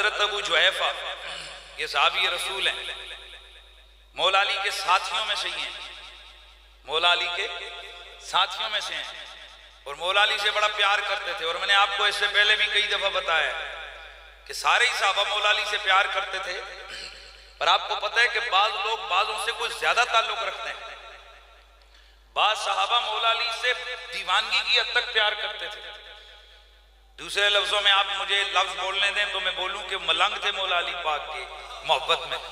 हजरत अबू जुहैफा ये सहाबी रसूल हैं, मौला अली के साथियों में से ही हैं, मौला अली के साथियों में से हैं और मौला अली से बड़ा प्यार करते थे। और मैंने आपको इससे पहले भी कई दफा बताया कि सारे ही सहाबा मौला अली से प्यार करते थे, पर आपको पता है कि बाज लोग बाजों से कुछ ज्यादा ताल्लुक रखते हैं। बाज सहाबा मौला अली से दीवानगी की हद तक प्यार करते थे। दूसरे लफ्जों में आप मुझे लफ्ज बोलने दें तो मैं बोलूं कि मलंग थे मौला अली पाक के मोहब्बत में।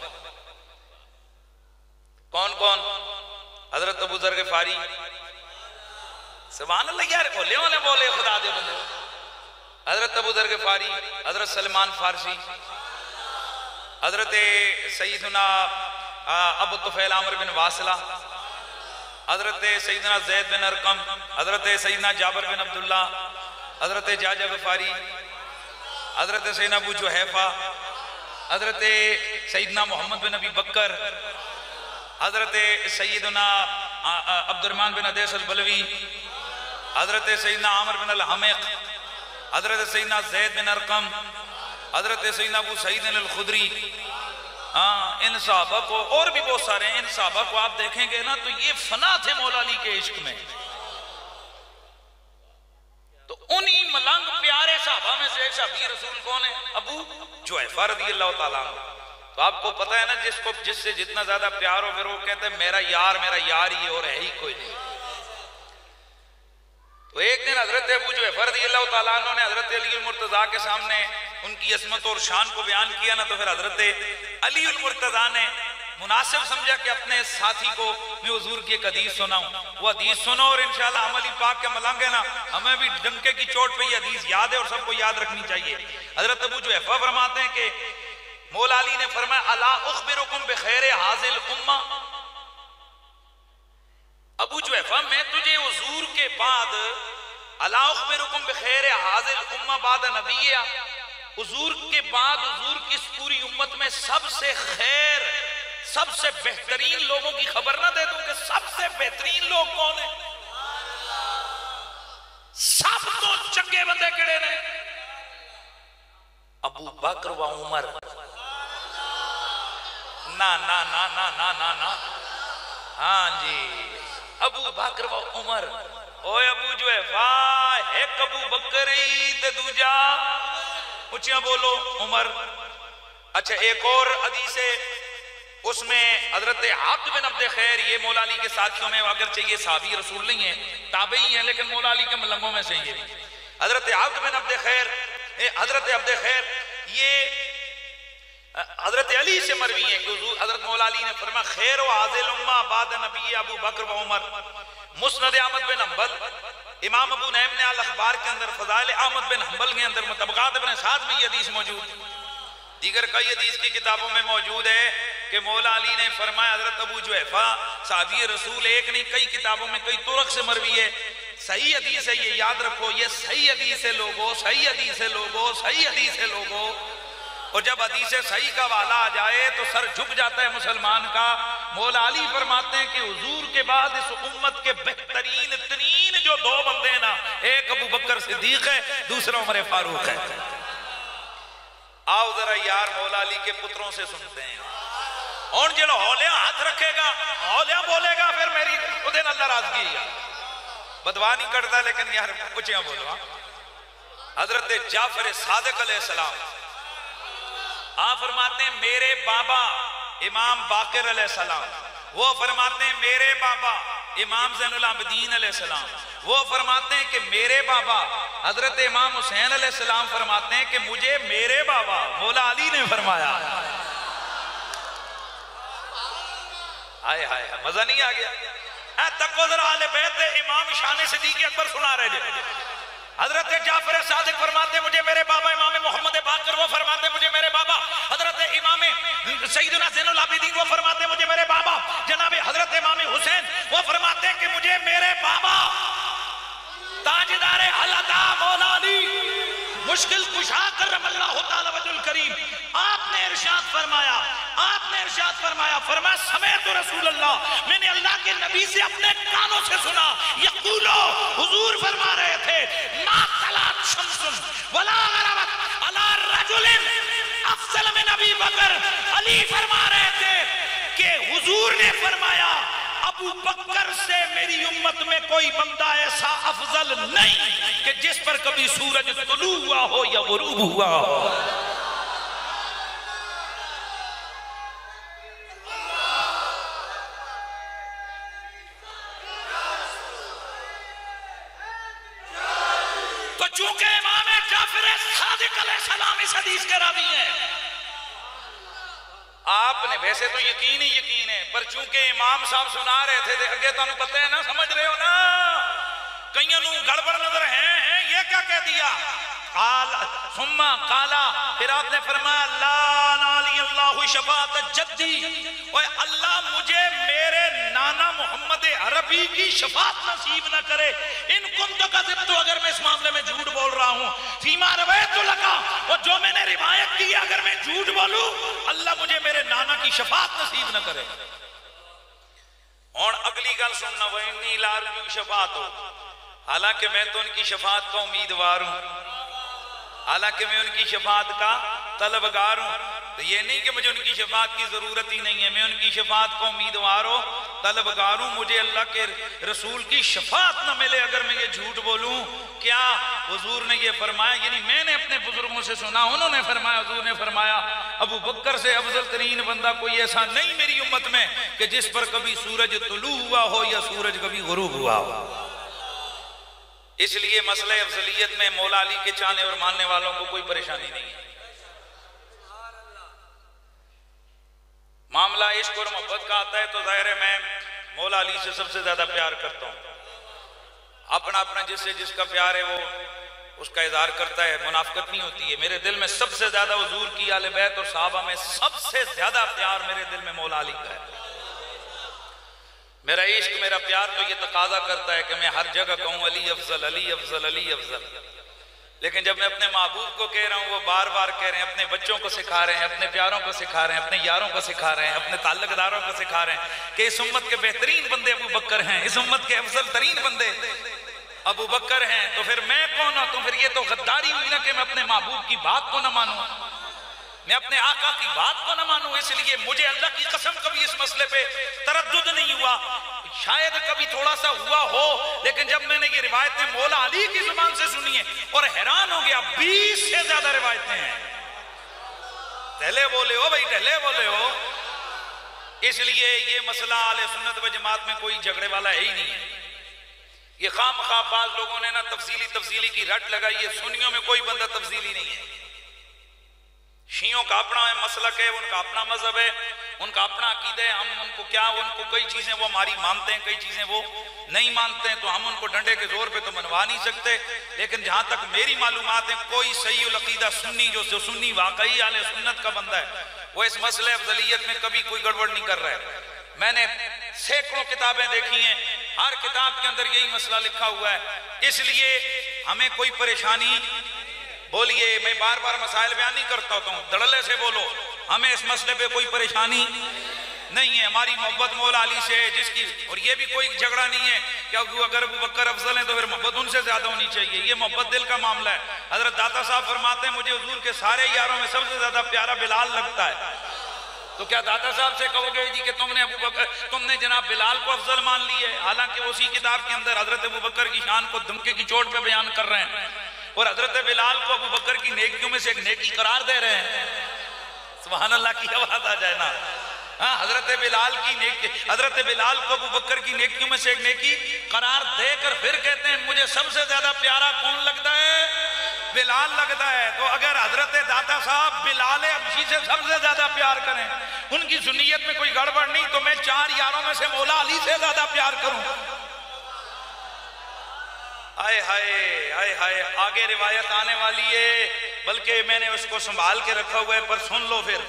कौन कौन? हजरत अबू जर ग़िफ़ारी, सुभान अल्लाह यार, बोले वाले बोले खुदा दे बंदे। हजरत अबू जर ग़िफ़ारी, हजरत सलमान फारसी, हजरत सईदना अबू तुफ़ैल आमिर बिन वासिला, हजरत सईदना ज़ैद बिन अरकम, हजरत सईदना जाबिर बिन अब्दुल्ला, हजरत जाजा ग़िफ़ारी, हजरत सईदना अबू जुहैफा, हजरत सईदना मोहम्मद बिन अबी बकर, हजरत सईदना अब्दुर्रहमान बिन अदीस अल-बलवी, हजरत सईदना आमिर बिन अल-हमीक़, हजरत सईदना ज़ैद बिन अरकम, हजरत सईदना अबू सईद अल-खुदरी। हाँ, इन सहाबा को और भी बहुत सारे हैं। इन सहाबा को आप देखेंगे ना तो ये फना थे मौला अली के इश्क में। तो उन्हीं मलंग प्यारे सहाबा में से एक सहाबी रसूल कौन है? अबू जुहैफा रज़ियल्लाहु ताला अन्हु। तो आपको पता है ना, जिसको जिससे जितना ज्यादा प्यार हो फिर वो कहते हैं मेरा यार ही और है ही कोई नहीं। तो एक दिन हजरत अबू जुहैफा रज़ियल्लाहु ताला अन्हु ने हजरत अली मुर्तजा के सामने उनकी असमत और शान को बयान किया ना, तो फिर हजरत अली मुर्तजा ने मुनासिब समझा कि अपने साथी को मैं हुजूर की एक हदीस सुनाऊं। वो हदीस सुनो और इंशाल्लाह हम अली पाक के मलंग है ना, हमें भी डंके की चोट पे ये हदीस याद है और सबको याद रखनी चाहिए। हजरत अबू जुहैफा फरमाते हैं कि मौला अली ने फरमाया अला उखबिरुकुम बिखैर हाज़िल उम्मा। अबू जुहैफा मैं तुझे हुजूर के बाद अला उखबिरुकुम बिखैर हाज़िल उम्मा बाद नबिय्या, हुजूर के बाद हुजूर की इस पूरी उम्मत में सबसे खैर सबसे बेहतरीन लोगों की खबर ना दे दूं कि सबसे बेहतरीन लोग कौन है? सब तो चंगे बंदे केड़े ने? अबू बकर व उमर। ना ना ना ना ना ना ना, हाँ जी, अबू बकर व उमर। ओए अबू जुहैफा, एक अबू बकर ते दूजा ऊंचा बोलो उमर। अच्छा, एक और हदीस है उसमें हजरत आब्द बिन अब्द खैर, ये मौला अली के साथियों में अगर चाहिए सहाबी रसूल नहीं है, ताबई है, लेकिन मौला अली के मलंगों में से ये हजरत आब्द बिन अब्द खैर, हजरत अब्द खैर ये हजरत अली से मरवी है कि हजरत मौला अली ने फरमाया खैर व हाज़िल उम्मा बाद नबी अबू बकर व Umar. Musnad Ahmad bin Hanbal, इमाम अबू नईम ने अल अखबार के अंदर, फज़ाइल अहमद बिन हंबल के अंदर, मुतबक़ात इब्न साद में ये हदीस मौजूद, दीगर कई हदीस की किताबों में मौजूद है कि मौला अली ने फरमाया हजरत अबू जुहैफा सहाबी रसूल, एक नहीं कई किताबों में कई तुरक से मरवी है। सही हदीस है, ये याद रखो, ये सही हदीस है लोगो, सही हदीस है लोगो, सही हदीस है लोगो। और जब हदीस सही का वाला आ जाए तो सर झुक जाता है मुसलमान का। मौला अली फरमाते हैं कि हुजूर के बाद इस उम्मत के बेहतरीन तरीन जो दो बंदे हैं ना, एक अबू बकर सिद्दीक है, दूसरा उमर फारूक है। आओ जरा यार मौला अली के पुत्रों से सुनते हैं। और जो हौलिया हाथ रखेगा, हौलिया बोलेगा, फिर मेरी उदे नाराजगी बदवा नहीं करता, लेकिन यार कुछ बोलो। हजरत जाफर सादिक अलैहिस्सलाम आप फरमाते हैं मेरे बाबा इमाम बाकिर अलैहिस्सलाम, वो फरमाते हैं मेरे बाबा इमाम ज़ैनुल आबिदीन अलैहिस्सलाम, वो फरमाते हैं कि मेरे बाबा हजरत इमाम हुसैन अलैहिस्सलाम फरमाते हैं कि मुझे मेरे बाबा मौला अली ने फरमाया। हाय हाय, मजा नहीं आ गया? तको जरा आले बैत इमाम शान सिद्दीक़ अकबर सुना रहे थे। हजरत जाफर सादिक फरमाते मुझे मेरे बाबा इमाम मोहम्मद बाकर, वो फरमाते मुझे मेरे बाबा हजरत इमाम सैयदना ज़ैनुल आबिदीन, वो फरमाते मुझे मेरे बाबा जनाब हजरत इमाम हुसैन, वो फरमाते कि मुझे मेरे बाबा ताजदार अल्लाह मौला अली मुश्किल कुशा करमल्लाहु तआला वजहुल करीम, आपने इरशाद फरमाया, फरमाया समेत रसूलुल्लाह, मैंने अल्लाह के नबी से अपने कानों से सुना, यक़ूलो हुजूर फरमा रहे थे मा तलात शम्सुन वला गरबत अला रजुलिन अली बकर अली फरमा रहे थे कि हुजूर ने फरमाया अबू बकर से मेरी उम्मत में कोई बंदा ऐसा अफजल नहीं कि जिस पर कभी सूरज तुलू हुआ हो या गुरूब हुआ हो। तो चूंकि इमाम जाफर सादिक अलैहिस्सलाम इस हदीस के रावी हैं, आपने वैसे तो यकीन ही यकीन है, पर चूंकि इमाम साहब सुना रहे थे अगे तुहानू पता है ना, समझ रहे हो ना, कईयों नू गड़बड़ नजर है ये क्या कह दिया सुम्मा काला, फिर आपने फरमाया अल्लाह शफात जद्दी, ओए अल्लाह मुझे मेरे नाना मोहम्मद अरबी की शफात नसीब न करे, इन कुंत का तो अगर मैं इस मामले में झूठ बोल रहा हूं, फीमा रवैत लका, और जो मैंने रिवायत की अगर मैं झूठ बोलूं अल्लाह मुझे मेरे नाना की शफात नसीब न करे। और अगली गल सुनना, वही लारजू शफात हो, हालांकि मैं तो उनकी शफात का उम्मीदवार हूं, हालांकि मैं उनकी शफात का तलबगार हूं, तो ये नहीं कि मुझे उनकी शफात की जरूरत ही नहीं है, मैं उनकी शफात का उम्मीदवार हूं, तलबगार हूं, मुझे अल्लाह के रसूल की शफात न मिले अगर मैं ये झूठ बोलूं। क्या हुजूर ने ये फरमाया, यानी मैंने अपने बुजुर्गों से सुना, उन्होंने फरमाया, हुजूर ने फरमाया अबू बकर से अफजल तरीन बंदा कोई ऐसा नहीं मेरी उम्मत में कि जिस पर कभी सूरज तुलू हुआ हो या सूरज कभी गुरूब हुआ हो। इसलिए मसले अफजलियत में मौला अली के चाहने और मानने वालों को कोई परेशानी नहीं है। मामला इश्क और मोहब्बत का आता है तो जाहिर है मैं मौला अली से सबसे ज्यादा प्यार करता हूं, अपना अपना जिससे जिसका प्यार है वो उसका इजहार करता है, मुनाफिकत नहीं होती है। मेरे दिल में सबसे ज्यादा हुजूर की आले बैत और सहाबा में सबसे ज्यादा प्यार मेरे दिल में मौला अली का है। मेरा इश्क मेरा प्यार तो ये तकाजा करता है कि मैं हर जगह कहूं अली अफजल अली अफजल अली अफजल, लेकिन जब मैं अपने महबूब को कह रहा हूं वो बार बार कह रहे हैं, अपने बच्चों को सिखा रहे हैं, अपने प्यारों को सिखा रहे हैं, अपने यारों को सिखा रहे हैं, अपने ताल्लुकदारों को सिखा रहे हैं कि इस उम्मत के बेहतरीन बंदे अबू बकर हैं, इस उम्मत के अफजल तरीन बंदे अबू बकर हैं, तो फिर मैं कौन हूं? तो फिर ये तो गद्दारी हुई ना कि मैं अपने महबूब की बात को न मानूं, मैं अपने आका की बात को न मानूं। इसलिए मुझे अल्लाह की कसम कभी इस मसले पे तरद्दुद नहीं हुआ, शायद कभी थोड़ा सा हुआ हो, लेकिन जब मैंने ये रिवायतें मौला अली की जुबान से सुनी है और हैरान हो गया, 20 से ज्यादा रिवायतें हैं। ढले बोले हो भाई, ढले बोले हो। इसलिए ये मसला आले सुन्नत व जमात में कोई झगड़े वाला है ही नहीं है। ये खामखाबाज लोगों ने ना तफसीली की रट लगाई है, सुन्नियों में कोई बंदा तफसीली नहीं है। शियों का अपना है मसलक है, उनका अपना मजहब है, उनका अपना अकीदा है, हम उनको क्या, उनको कई चीजें वो हमारी मानते हैं, कई चीजें वो नहीं मानते हैं, तो हम उनको डंडे के जोर पे तो मनवा नहीं सकते। लेकिन जहां तक मेरी मालूमात है, कोई सही उल अकीदा सुन्नी जो सुन्नी वाकई आले सुन्नत का बंदा है, वो इस मसले अफजलियत में कभी कोई गड़बड़ नहीं कर रहा है। मैंने सैकड़ों किताबें देखी हैं, हर किताब के अंदर यही मसला लिखा हुआ है। इसलिए हमें कोई परेशानी, बोलिए, मैं बार बार मसाइल बयान नहीं करता हूँ, धड़ल्ले से बोलो, हमें इस मसले पे कोई परेशानी नहीं है। हमारी मोहब्बत मौला अली से है जिसकी, और ये भी कोई झगड़ा नहीं है क्योंकि अगर अबू बकर अफजल है तो फिर मोहब्बत उनसे ज्यादा होनी चाहिए, ये मोहब्बत दिल का मामला है। हजरत दाता साहब फरमाते हैं मुझे हुजूर के सारे यारों में सबसे ज्यादा प्यारा बिलाल लगता है। तो क्या दाता साहब से कहोगे जी कि तुमने जनाब बिलाल को अफजल मान ली है, हालांकि उसी किताब के अंदर हजरत अबू बकर की शान को धमके की चोट पे बयान कर रहे हैं और हजरत बिलाल को अबू बकर की नेकियों में से एक नेकी करार दे रहे हैं। सुभान अल्लाह की आवाज आ जाए ना। हाँ, हजरत बिलाल की नेकी, हजरत बिलाल को अबू बकर की नेकियों में से एक नेकी करार देकर फिर कहते हैं मुझे सबसे ज्यादा प्यारा कौन लगता है? बिलाल लगता है। तो अगर हजरत दाता साहब बिलाल अबशी से सबसे ज्यादा प्यार करें, उनकी सुन्नियत में कोई गड़बड़ नहीं, तो मैं 4 यारों में से मौला अली से ज्यादा प्यार करूं। आए हाय आए हाय, आगे रिवायत आने वाली है, बल्कि मैंने उसको संभाल के रखा हुआ है, पर सुन लो फिर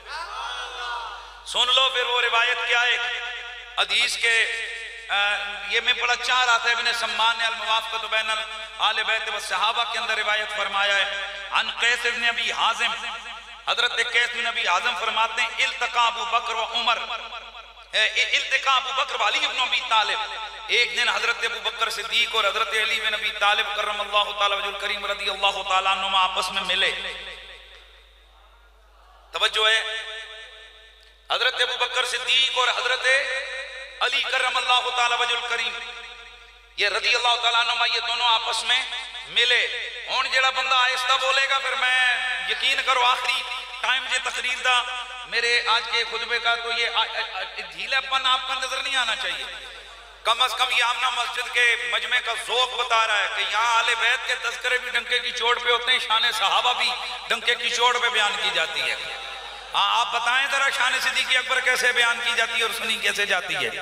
वो रिवायत क्या है। हदीस के ये मैं बड़ा चाह रहा था, इब्न सम्मान ने अल-मुवाफ़क़त बैन आले बैत व सहाबा के अंदर रिवायत फरमाया है। अन कैस इब्न अबी हाज़िम, हजरत कैस इब्न अबी हाज़िम फरमाते हैं इल्तक़ा अबू बकर व उमर, इल्तिक़ा अबू बकर व अली इब्न अबी तालिब, एक दिन हजरत अबू बकर सिद्दीक और हजरत अली बिन अबी तालिब करमल्लाहु तआला वजहुल करीम रज़ियल्लाहु तआला अन्हुमा आपस में मिले। तवज्जो है, हजरत अबू बकर सिद्दीक और हजरत अली करमल्लाहु ताला वजहुल करीम, ये रज़ी अल्लाह ताला अन्हुमा, ये दोनों आपस में मिले। हुण जेड़ा बंदा आहिस्ता बोलेगा, फिर मैं यकीन करो आखिरी टाइम जे तकरीर दा मेरे आज के खुतबे का, तो ये ढीलापन आपका नजर नहीं आना चाहिए। कम अज कम ये आमना मस्जिद के मजमे का ज़ौक़ बता रहा है कि यहाँ आले बैत के तज़किरे भी डंके की चोट पे होते हैं, शान सहाबा भी डंके की चोट पे बयान की जाती है। हाँ, आप बताएं जरा शान सिद्दीक़ अकबर कैसे बयान की जाती है और सुनी कैसे जाती है।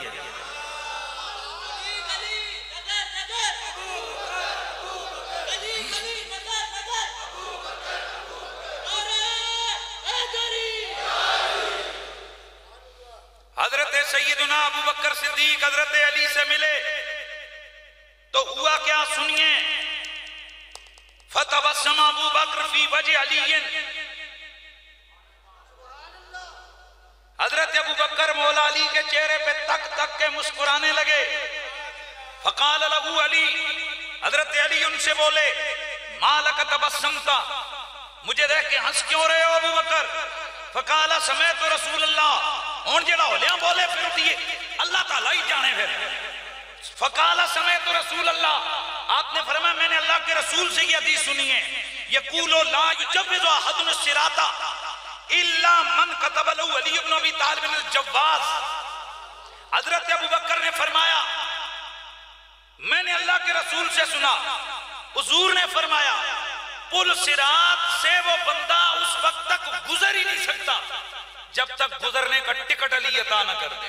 हजरत सैयदुना अबू बकर सिद्दीक हजरत अली से मिले तो हुआ क्या, सुनिए। फतबस्सम अबू बकर फी वजह अलीयन, हजरत अबू बकर मौला अली के चेहरे पे तक तक के मुस्कुराने लगे। फकाल लहू अली, हजरत अली उनसे बोले, मालक तबस्समता, मुझे देख के हंस क्यों रहे हो अबू बकर। फकाला समय तो रसूलुल्लाह, और जेड़ा होलिया बोले फिर दिए अल्लाह ताला ही जाने। फिर फकाला समय तो रसूल अल्लाह, आपने फरमाया मैंने अल्लाह के रसूल से ये हदीस सुनी है, यकूलो ला युजव्विज़ु अहदुन सिराता इल्ला मन कतब लहू अली इब्न अबी तालिब अल जव्वाज। हजरत अबू बकर ने फरमाया मैंने अल्लाह के रसूल से सुना, हुजूर ने फरमाया पुल सिरात से वो बंदा उस वक्त तक गुजर ही नहीं सकता जब तक गुजरने का टिकट अली अता न कर दे।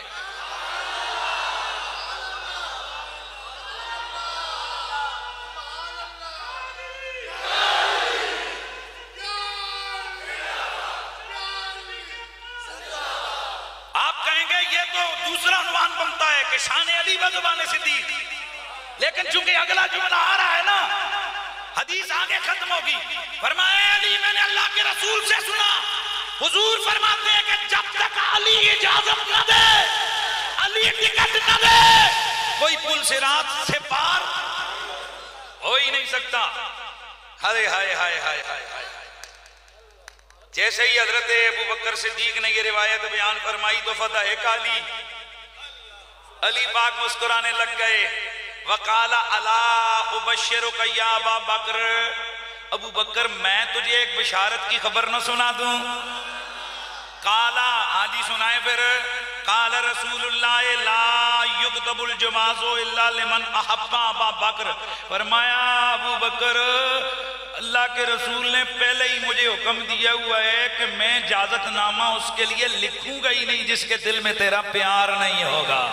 आप कहेंगे ये तो दूसरा अनुमान बनता है कि शान अली व ज़ुबान सिद्दीक, लेकिन चूंकि अगला जुमला आ रहा है ना, हदीस आगे खत्म होगी। फरमाया अली मैंने अल्लाह के रसूल से सुना, हुजूर फरमाते हैं कि जब तक अली इजाजत न दे, अली टिकट न दे, कोई पुल सिरात से पार हो ही नहीं सकता। हाय हाय हाय हाय हाय हाय। जैसे ही हजरत अबू बकर सिद्दीक ने ये रिवायत बयान फरमाई तो फतह काली, अली पाक मुस्कुराने लग गए। वकाला अला उबश्शिरुका या अबा बकर, अबू बकर मैं तुझे एक बिशारत की खबर न सुना दूं। काला, हाँ जी सुनाए। फिर काला रसूलुल्लाह ला युक्तबुल जवाज़ु इल्ला लिमन अहब्बा अबा बकर, फरमाया अबू बकर अल्लाह के रसूल ने पहले ही मुझे हुक्म दिया हुआ है कि मैं इजाजतनामा उसके लिए लिखूंगा ही नहीं जिसके दिल में तेरा प्यार नहीं होगा।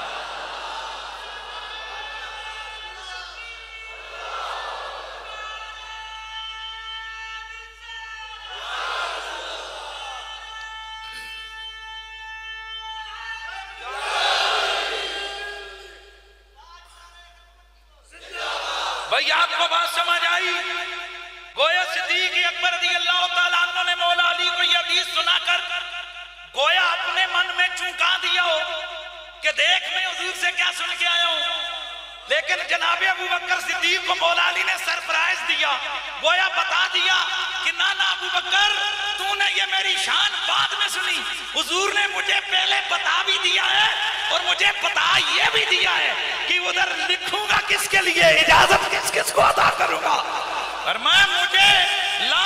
भाई आपको बात समझ आई? गोया सिद्दीक अकबर रज़ियल्लाहु ताला अन्हु ने मौला अली को यह हदीस सुनाकर गोया अपने मन में चौंका दिया हो कि देख मैं हुजूर से क्या सुन के आया हूं, लेकिन जनाब अबू बकर सिद्दीक को मौला अली ने सरप्राइज दिया, गोया बता दिया कि ना ना अबू बकर तूने ये मेरी शान बाद में सुनी, हुजूर ने मुझे पहले बता भी दिया है और मुझे बता ये भी दिया है कि उधर लिखूंगा किसके लिए, इजाजत किस किस को अदा करूंगा। और मैं मुझे ला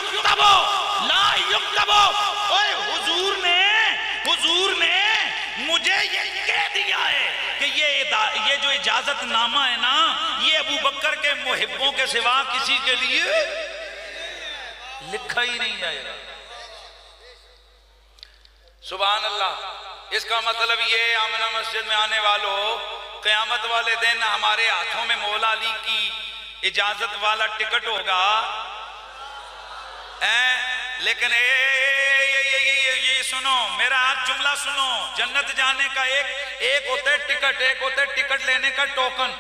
युक्तबो, ओए हुजूर ने मुझे ये कह दिया है कि ये जो इजाजत नामा है ना, ये अबू बकर के मुहिब्बों के सिवा किसी के लिए लिखा ही नहीं जाएगा। सुभान अल्लाह। इसका मतलब ये आमना मस्जिद में आने वालों, क़यामत वाले दिन हमारे हाथों में मौला अली की इजाजत वाला टिकट होगा। लेकिन ये सुनो, मेरा आज जुमला सुनो, जन्नत जाने का एक होता है टिकट, एक होता है टिकट लेने का टोकन।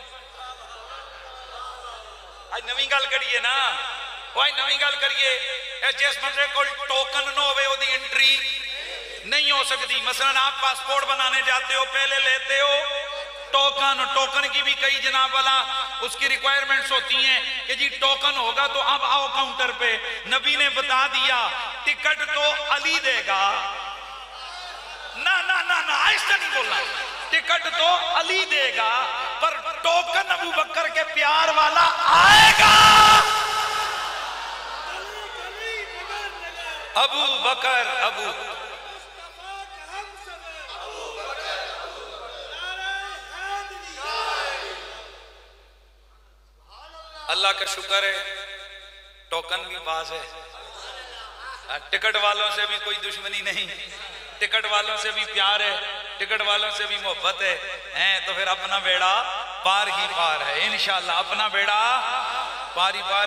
आज नवी गल करिए ना, भाई नवी गल करिए, जिस बंदे को टोकन न होवे ओदी एंट्री नहीं हो सकती। मसलन आप पासपोर्ट बनाने जाते हो, पहले लेते हो टोकन, टोकन की भी कई जनाब वाला उसकी रिक्वायरमेंट्स होती हैं कि जी टोकन होगा तो अब आओ काउंटर पे। नबी ने बता दिया टिकट तो अली देगा। ना ना ना ना, ऐसा नहीं बोलना। टिकट तो अली देगा पर टोकन अबू बकर के प्यार वाला आएगा। अबू बकर अबू अल्लाह का शुक्र है टोकन भी पास है। टिकट वालों से भी कोई दुश्मनी नहीं, टिकट वालों से भी प्यार है, टिकट वालों से भी मोहब्बत है तो फिर अपना बेड़ा पार ही पार है इंशाअल्लाह। अपना बेड़ा पार ही पार।